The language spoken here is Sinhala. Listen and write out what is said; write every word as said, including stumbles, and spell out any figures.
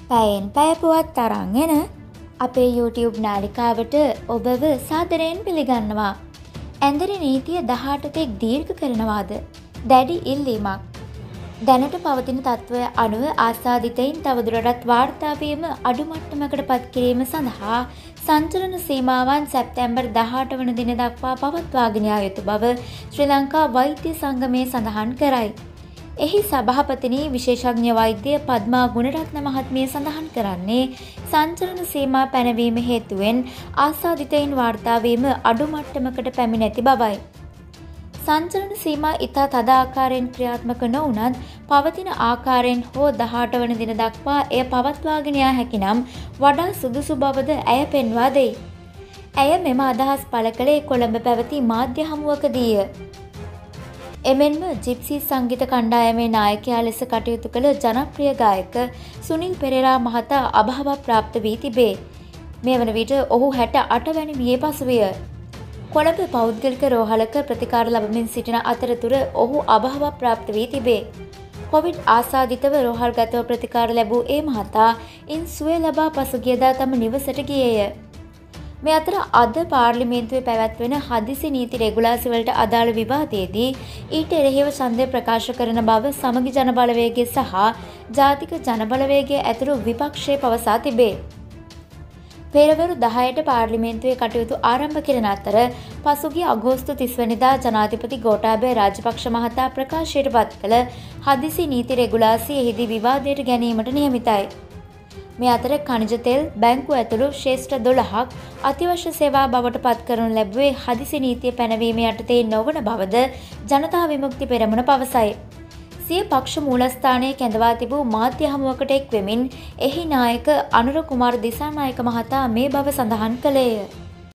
පැයෙන් පැය පුවත් තරන් එන අපේ YouTube නාලිකාවට ඔබව සාදරයෙන් පිළිගන්නවා. ඇඳරි නීතිය දහඅට තෙක් දීර්ඝ කරනවාද? දැඩි ඉල්ලීමක්. දැනට පවතින තත්ත්වය අනුව ආසාදිතයින් තවදුරටත් වාර්තා වීම අඩු මට්ටමකට පත් කිරීම සඳහා සංචලන සීමාවන් සැප්තැම්බර් දහඅට වන දින දක්වා පවත්වාගෙන යා යුතු බව ශ්‍රී ලංකා වෛද්‍ය සංගමය සඳහන් කරයි. එහි සභාපතිනි විශේෂඥ වෛද්‍ය පද්මා ගුණරත්න මහත්මිය සඳහන් කරන්නේ සංචලන සීමා පැනවීම හේතුවෙන් ආසාදිතයින් වාර්තා වීම අඩු මට්ටමකට පැමිණ ඇති බවයි. සංචලන සීමා ඉතා තද ආකාරයෙන් ක්‍රියාත්මක නොවුනත් පවතින ආකාරයෙන් හෝ දහඅට වන දින දක්වා එය පවත්වාගෙන යා හැකි නම් වඩා සුදුසු බවද ඇය පෙන්වා දෙයි. ඇය මෙම අදහස් පළ කළේ කොළඹ පැවති මාධ්‍ය හමුවකදීය. එමෙන්ම ජිප්සී සංගීත කණ්ඩායමේ නායකයා ලෙස කටයුතු කළ ජනප්‍රිය ගායක සුනිල් පෙරේරා මහතා අභාව ප්‍රාප්ත වී තිබේ. මේ වන විට ඔහු හැට අට වැනි වියේ පසුවිය. කොළඹ පෞද්ගලික රෝහලක ප්‍රතිකාර ලබමින් සිටින අතරතුර ඔහු අභාව ප්‍රාප්ත වී තිබේ. කොවිඩ් ආසාදිතව රෝහල්ගතව ප්‍රතිකාර ලැබූ ඒ මහතා ඉන් සුවය ලබා පසුගියදා තම නිවසට ගියේය. මේ අතර අද පාර්ලිමේන්තුවේ පැවැත්වෙන හදිසි නීති රෙගුලාසි වලට අදාළ විවාදයේදී ඊට එරෙහිව ඡන්දය ප්‍රකාශ කරන බව සමගි ජනබලවේගය සහ ජාතික ජනබලවේගය ඇතුළු විපක්ෂය පවසා තිබේ. පෙරවරු දහයට පාර්ලිමේන්තුවේ කටයුතු ආරම්භ කෙරෙන අතර පසුගිය අගෝස්තු තිස් වැනිදා ජනාධිපති ගෝඨාභය රාජපක්ෂ මහතා ප්‍රකාශයට පත් කළ හදිසි නීති රෙගුලාසි එහිදී විවාදයට ගැනීමට නියමිතයි. මේ අතර ඛනිජ තෙල් බැංකු ඇතුළු ශ්‍රේෂ්ඨ දොළහක් අතිවශ්‍ය සේවා බවට පත් කරනු ලැබුවේ හදිසි නීතිය පැනවීම යටතේ නොවන බවද ජනතා විමුක්ති පෙරමුණ පවසයි. සිය පක්ෂ මූලස්ථානයේ කැඳවා තිබූ මාධ්‍ය හමුවකට එක් වෙමින් එහි නායක අනුර කුමාර දිසානායක මහතා මේ බව සඳහන් කළේය.